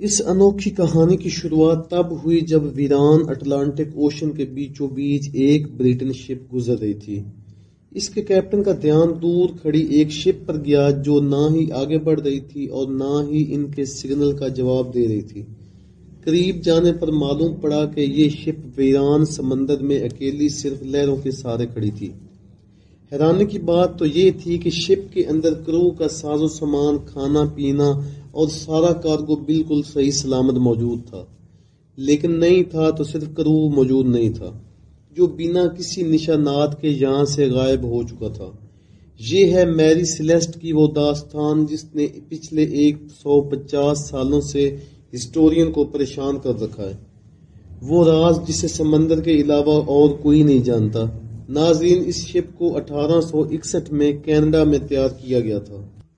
اس انوکھی کہانی کی شروعات تب ہوئی جب ویران اٹلانٹک اوشن کے بیچوں بیچ ایک برٹن شپ گزر رہی تھی۔ اس کے کیپٹن کا دھیان دور کھڑی ایک شپ پر گیا جو نہ ہی آگے بڑھ رہی تھی اور نہ ہی ان کے سگنل کا جواب دے رہی تھی۔ قریب جانے پر معلوم پڑا کہ یہ شپ ویران سمندر میں اکیلی صرف لہروں کے سہارے کھڑی تھی۔ حیرانی کی بات تو یہ تھی کہ شپ کے اندر کرو کا ساز و سامان، کھانا پینا اور سارا کارگو بالکل صحیح سلامت موجود تھا، لیکن نہیں تھا تو صرف کرو موجود نہیں تھا جو بنا کسی نشانات کے یہاں سے غائب ہو چکا تھا۔ یہ ہے میری سیلیسٹ کی وہ داستان جس نے پچھلے 150 سالوں سے ہسٹورین کو پریشان کر رکھا ہے، وہ راز جسے سمندر کے علاوہ اور کوئی نہیں جانتا۔ ناظرین، اس شپ کو 1861 میں کینیڈا میں تیار کیا گیا تھا۔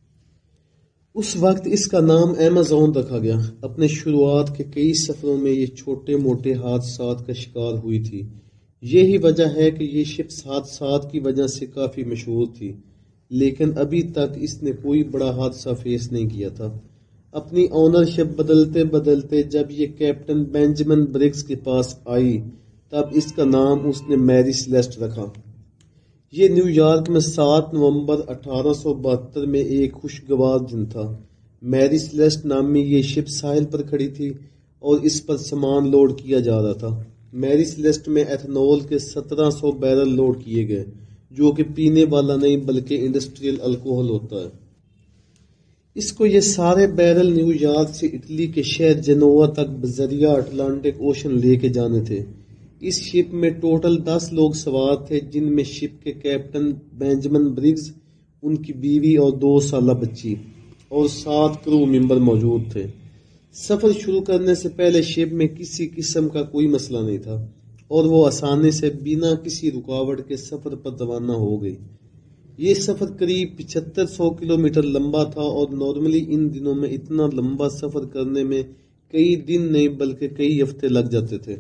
اس وقت اس کا نام ایمیزون رکھا گیا۔ اپنے شروعات کے کئی سفروں میں یہ چھوٹے موٹے حادثات کا شکار ہوئی تھی۔ یہی وجہ ہے کہ یہ شپ حادثات کی وجہ سے کافی مشہور تھی، لیکن ابھی تک اس نے کوئی بڑا حادثہ فیس نہیں کیا تھا۔ اپنی اونرشپ بدلتے بدلتے جب یہ کیپٹن بینجامن برگس کے پاس آئی تب اس کا نام اس نے میری سیلیسٹ رکھا۔ یہ نیو یارک میں 7 نومبر 1872 میں ایک خوشگوار دن تھا۔ میری سیلیسٹ نامی یہ شپ ساحل پر کھڑی تھی اور اس پر سامان لوڈ کیا جا رہا تھا۔ میری سیلیسٹ میں ایتھنول کے 1700 بیرل لوڈ کیے گئے، جو کہ پینے والا نہیں بلکہ انڈسٹریل الکوہل ہوتا ہے۔ اس کو یہ سارے بیرل نیو یارک سے اٹلی کے شہر جنووا تک بذریعہ اٹلانٹک اوشن لے کے جانے تھے۔ اس شپ میں ٹوٹل 10 لوگ سوار تھے، جن میں شپ کے کیپٹن بینجامن برگس، ان کی بیوی اور 2 سالہ بچی اور 7 کرو ممبر موجود تھے۔ سفر شروع کرنے سے پہلے شپ میں کسی قسم کا کوئی مسئلہ نہیں تھا اور وہ آسانی سے بنا کسی رکاوٹ کے سفر پر روانہ ہو گئی۔ یہ سفر قریب 7500 کلومیٹر لمبا تھا اور نارملی ان دنوں میں اتنا لمبا سفر کرنے میں کئی دن نہیں بلکہ کئی ہفتے لگ جاتے تھے۔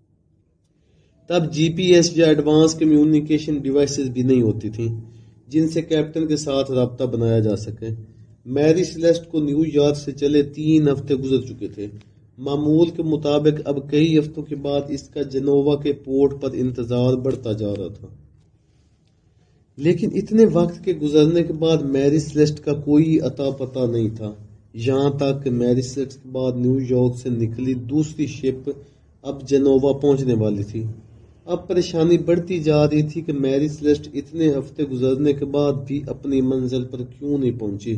تب جی پی ایس یا ایڈوانس کمیونیکیشن ڈیوائسز بھی نہیں ہوتی تھیں جن سے کیپٹن کے ساتھ رابطہ بنایا جا سکے۔ میری سیلیسٹ کو نیو یارک سے چلے 3 ہفتے گزر چکے تھے۔ معمول کے مطابق اب کئی ہفتوں کے بعد اس کا جنووا کے پورٹ پر انتظار بڑھتا جا رہا تھا، لیکن اتنے وقت کے گزرنے کے بعد میری سیلیسٹ کا کوئی اتا پتہ نہیں تھا، یہاں تک کہ میری سیلیسٹ کے بعد نیو یارک سے نکلی دوسری شپ اب جنووا پہنچنے والی تھی۔ اب پریشانی بڑھتی جا رہی تھی کہ میری سیلیسٹ اتنے ہفتے گزرنے کے بعد بھی اپنی منزل پر کیوں نہیں پہنچی۔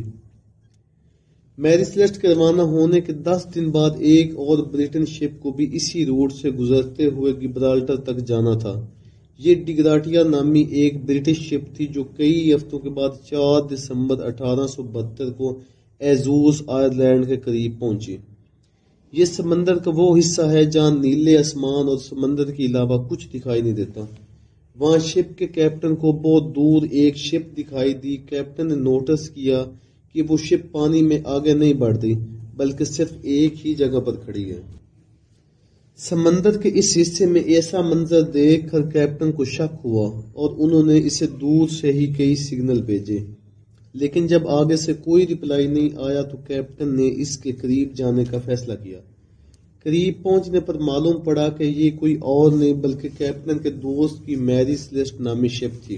میری سیلیسٹ کے روانہ ہونے کے 10 دن بعد ایک اور برٹن شپ کو بھی اسی روٹ سے گزرتے ہوئے گبرالٹر تک جانا تھا۔ یہ ڈگراٹیا نامی ایک برٹش شپ تھی جو کئی ہفتوں کے بعد 4 دسمبر 1872 کو ایزوس آئرلینڈ کے قریب پہنچی۔ یہ سمندر کا وہ حصہ ہے جہاں نیلے آسمان اور سمندر کے علاوہ کچھ دکھائی نہیں دیتا۔ وہاں شپ کے کیپٹن کو بہت دور ایک شپ دکھائی دی۔ کیپٹن نے نوٹس کیا کہ وہ شپ پانی میں آگے نہیں بڑھ رہی بلکہ صرف ایک ہی جگہ پر کھڑی ہے۔ سمندر کے اس حصے میں ایسا منظر دیکھ کر کیپٹن کو شک ہوا اور انہوں نے اسے دور سے ہی کئی سگنل بھیجے، لیکن جب آگے سے کوئی رپلائی نہیں آیا تو کیپٹن نے اس کے قریب جانے کا فیصلہ کیا۔ قریب پہنچنے پر معلوم پڑا کہ یہ کوئی اور نہیں بلکہ کیپٹن کے دوست کی میری سیلیسٹ نامی شپ تھی،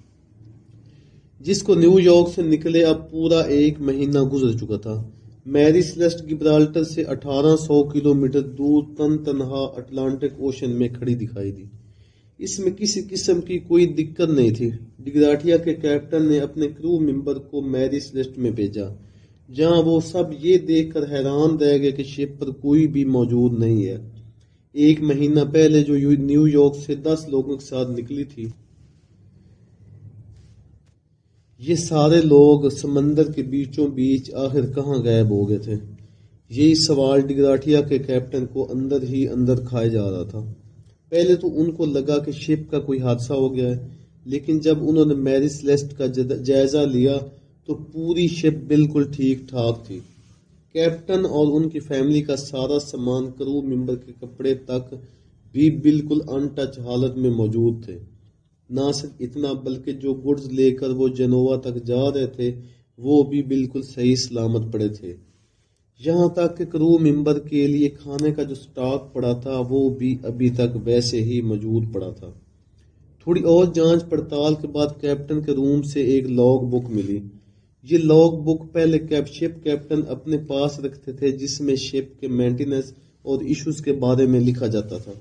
جس کو نیو یارک سے نکلے اب پورا 1 مہینہ گزر چکا تھا۔ میری سیلیسٹ گبرالٹر سے 1800 کلومیٹر دور تنہا اٹلانٹک اوشن میں کھڑی دکھائی دی۔ اس میں کسی قسم کی کوئی دقت نہیں تھی۔ ڈگراٹیا کے کیپٹن نے اپنے کرو ممبر کو میری سیلیسٹ میں بھیجا، جہاں وہ سب یہ دیکھ کر حیران رہ گئے کہ شپ پر کوئی بھی موجود نہیں ہے۔ 1 مہینہ پہلے جو نیو یارک سے 10 لوگوں کے ساتھ نکلی تھی، یہ سارے لوگ سمندر کے بیچوں بیچ آخر کہاں غائب ہو گئے تھے؟ یہی سوال ڈگراٹیا کے کیپٹن کو اندر ہی اندر کھائے جا رہا تھا۔ پہلے تو ان کو لگا کہ شپ کا کوئی حادثہ ہو گیا ہے، لیکن جب انہوں نے میری سیلیسٹ کا جائزہ لیا تو پوری شپ بالکل ٹھیک ٹھاک تھی۔ کیپٹن اور ان کی فیملی کا سارا سامان، کرو ممبر کے کپڑے تک بھی بالکل ان ٹچ حالت میں موجود تھے۔ نہ صرف اتنا بلکہ جو گڈز لے کر وہ جنووا تک جا رہے تھے وہ بھی بالکل صحیح سلامت پڑے تھے۔ یہاں تک کہ کرو ممبر کے لیے کھانے کا جو سٹاک پڑا تھا وہ بھی ابھی تک ویسے ہی موجود پڑا تھا۔ تھوڑی اور جانچ پڑتال کے بعد کیپٹن کے روم سے ایک لاگ بک ملی۔ یہ لاگ بک پہلے شپ کیپٹن اپنے پاس رکھتے تھے، جس میں شپ کے مینٹیننس اور ایشوز کے بارے میں لکھا جاتا تھا۔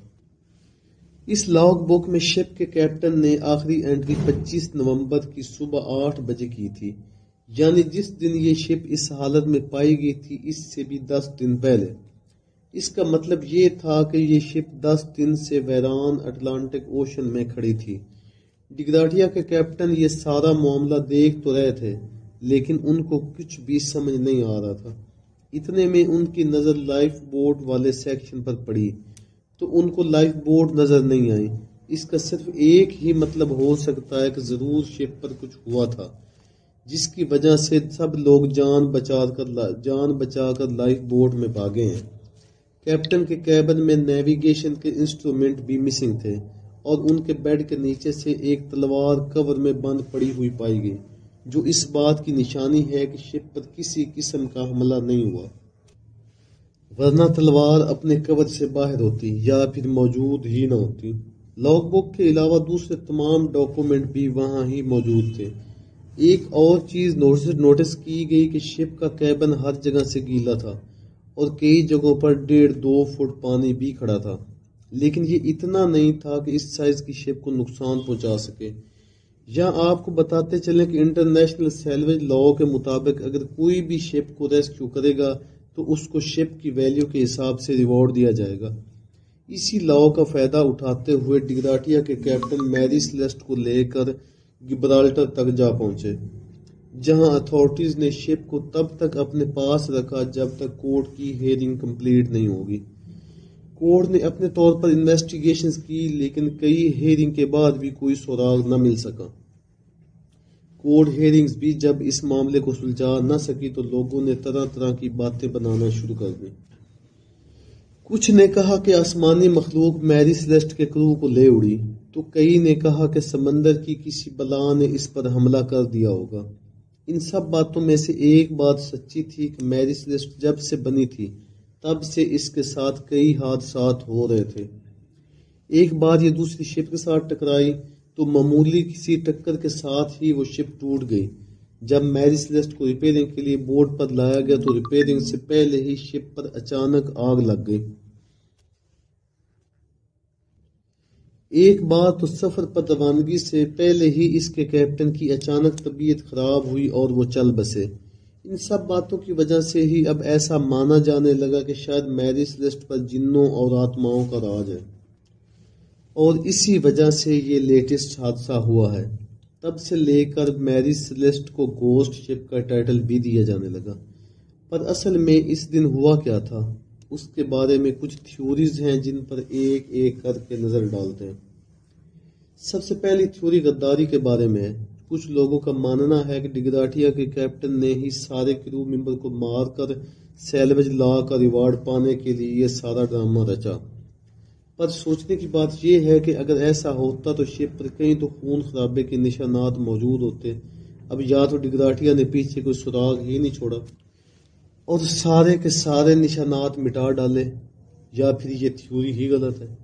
اس لاگ بک میں شپ کے کیپٹن نے آخری انٹری 25 نومبر کی صبح 8 بجے کی تھی، یعنی جس دن یہ شپ اس حالت میں پائی گئی تھی اس سے بھی 10 دن پہلے۔ اس کا مطلب یہ تھا کہ یہ شپ 10 دن سے ویران اٹلانٹک اوشن میں کھڑی تھی۔ ڈگراٹیا کے کیپٹن یہ سارا معاملہ دیکھ تو رہے تھے، لیکن ان کو کچھ بھی سمجھ نہیں آ رہا تھا۔ اتنے میں ان کی نظر لائف بوٹ والے سیکشن پر پڑی تو ان کو لائف بوٹ نظر نہیں آئی۔ اس کا صرف ایک ہی مطلب ہو سکتا ہے کہ ضرور شپ پر کچھ ہوا تھا، جس کی وجہ سے سب لوگ جان بچا کر لائف بوٹ میں بھاگے ہیں۔ کیپٹن کے کیبن میں نیویگیشن کے انسٹرومنٹ بھی مسنگ تھے، اور ان کے بیڈ کے نیچے سے ایک تلوار کور میں بند پڑی ہوئی پائی گئی، جو اس بات کی نشانی ہے کہ شپ پر کسی قسم کا حملہ نہیں ہوا، ورنہ تلوار اپنے کور سے باہر ہوتی یا پھر موجود ہی نہ ہوتی۔ لاگ بک کے علاوہ دوسرے تمام ڈاکومنٹ بھی وہاں ہی موجود تھے۔ ایک اور چیز نوٹس کی گئی کہ شپ کا کیبن ہر جگہ سے گیلا تھا، اور کئی جگہوں پر 1.5-2 فٹ پانی بھی کھڑا تھا، لیکن یہ اتنا نہیں تھا کہ اس سائز کی شپ کو نقصان پہنچا سکے۔ یہاں آپ کو بتاتے چلیں کہ انٹرنیشنل سیلویج لا کے مطابق اگر کوئی بھی شپ کو ریسکیو کرے گا تو اس کو شپ کی ویلیو کے حساب سے ریوارڈ دیا جائے گا۔ اسی لا کا فائدہ اٹھاتے ہوئے ڈگراٹیا کے کیپٹن میری سیلیسٹ کو لے کر گبرالٹر تک جا پہنچے، جہاں اتھارٹیز نے شپ کو تب تک اپنے پاس رکھا جب تک کورٹ کی ہیئرنگ کمپلیٹ نہیں ہوگی۔ کورٹ نے اپنے طور پر انویسٹیگیشنز کی، لیکن کئی ہیئرنگ کے بعد بھی کوئی سراغ نہ مل سکا۔ کورٹ ہیئرنگز بھی جب اس معاملے کو سلجھا نہ سکی تو لوگوں نے طرح طرح کی باتیں بنانا شروع کر دی۔ کچھ نے کہا کہ آسمانی مخلوق میری سیلیسٹ کے کرو کو لے اڑی، تو کئی نے کہا کہ سمندر کی کسی بلا نے اس پر حملہ کر دیا ہوگا۔ ان سب باتوں میں سے ایک بات سچی تھی کہ میری سیلیسٹ جب سے بنی تھی تب سے اس کے ساتھ کئی حادثات ہو رہے تھے۔ ایک بار یہ دوسری شپ کے ساتھ ٹکرائی تو معمولی کسی ٹکر کے ساتھ ہی وہ شپ ٹوٹ گئی۔ جب میری سیلیسٹ کو ریپیئرنگ کے لیے بورڈ پر لایا گیا تو ریپیئرنگ سے پہلے ہی شپ پر اچانک آگ لگ گئی۔ ایک بار تو سفر پر روانگی سے پہلے ہی اس کے کیپٹن کی اچانک طبیعت خراب ہوئی اور وہ چل بسے۔ ان سب باتوں کی وجہ سے ہی اب ایسا مانا جانے لگا کہ شاید میری سیلیسٹ پر جنوں اور آتماؤں کا راج ہے، اور اسی وجہ سے یہ لیٹسٹ حادثہ ہوا ہے۔ تب سے لے کر میری سیلیسٹ کو گھوسٹ شپ کا ٹائٹل بھی دیا جانے لگا۔ پر اصل میں اس دن ہوا کیا تھا، اس کے بارے میں کچھ تھیوریز ہیں جن پر ایک ایک کر کے نظر ڈالتے ہیں۔ سب سے پہلی تھیوری غداری کے بارے میں ہے۔ کچھ لوگوں کا ماننا ہے کہ ڈگراٹیا کے کیپٹن نے ہی سارے کرو ممبر کو مار کر سیلویج لا کا ریوارڈ پانے کے لیے یہ سارا ڈرامہ رچا۔ پر سوچنے کی بات یہ ہے کہ اگر ایسا ہوتا تو شپ پر کہیں تو خون خرابے کے نشانات موجود ہوتے۔ اب یا تو ڈگراٹیا نے پیچھے کوئی سراغ ہی نہیں چھوڑا اور سارے کے سارے نشانات مٹا ڈالے، یا پھر یہ تھیوری ہی غلط ہے۔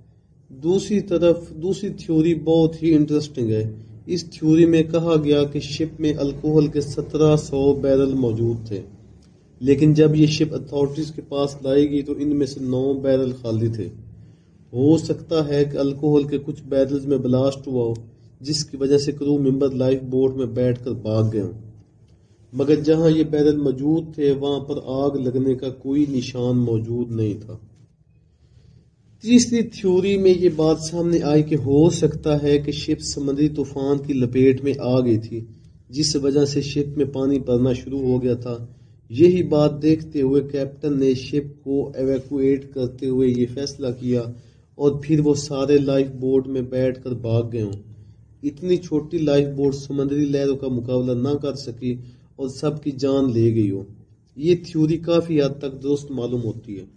دوسری تھیوری بہت ہی انٹرسٹنگ ہے۔ اس تھیوری میں کہا گیا کہ شپ میں الکوہل کے 1700 بیرل موجود تھے، لیکن جب یہ شپ اتھارٹیز کے پاس لائی گئی تو ان میں سے 9 بیرل خالی تھے۔ ہو سکتا ہے کہ الکوہل کے کچھ بیرلز میں بلاسٹ ہوا ہو، جس کی وجہ سے کرو ممبر لائف بوٹ میں بیٹھ کر بھاگ گئے ہوں، مگر جہاں یہ بیرل موجود تھے وہاں پر آگ لگنے کا کوئی نشان موجود نہیں تھا۔ تیسری تھیوری میں یہ بات سامنے آئی کہ ہو سکتا ہے کہ شپ سمندری طوفان کی لپیٹ میں آ گئی تھی، جس وجہ سے شپ میں پانی بھرنا شروع ہو گیا تھا۔ یہی بات دیکھتے ہوئے کیپٹن نے شپ کو ایویکویٹ کرتے ہوئے یہ فیصلہ کیا، اور پھر وہ سارے لائف بوٹ میں بیٹھ کر بھاگ گئے ہوں۔ اتنی چھوٹی لائف بوٹ سمندری لہروں کا مقابلہ نہ کر سکی اور سب کی جان لے گئی ہو۔ یہ تھیوری کافی حد تک درست معلوم ہوتی ہے،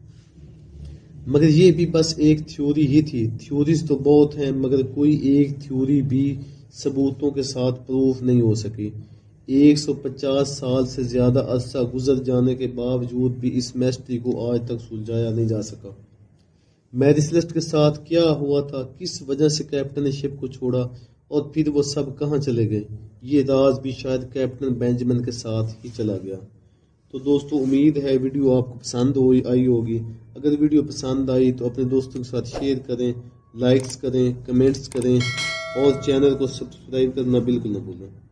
مگر یہ بھی بس ایک تھیوری ہی تھی۔ تھیوریز تو بہت ہیں، مگر کوئی ایک تھیوری بھی ثبوتوں کے ساتھ پروف نہیں ہو سکی۔ 150 سال سے زیادہ عرصہ گزر جانے کے باوجود بھی اس مسٹری کو آج تک سلجھایا نہیں جا سکا۔ میری سیلیسٹ کے ساتھ کیا ہوا تھا، کس وجہ سے کیپٹن نے شپ کو چھوڑا اور پھر وہ سب کہاں چلے گئے، یہ راز بھی شاید کیپٹن بینجمن کے ساتھ ہی چلا گیا۔ تو دوستو امید ہے ویڈیو آپ کو پسند آئی ہوگی۔ اگر ویڈیو پسند آئی تو اپنے دوستوں کے ساتھ شیئر کریں، لائکس کریں، کمنٹس کریں اور چینل کو سبسکرائب کرنا بالکل نہ بھولیں۔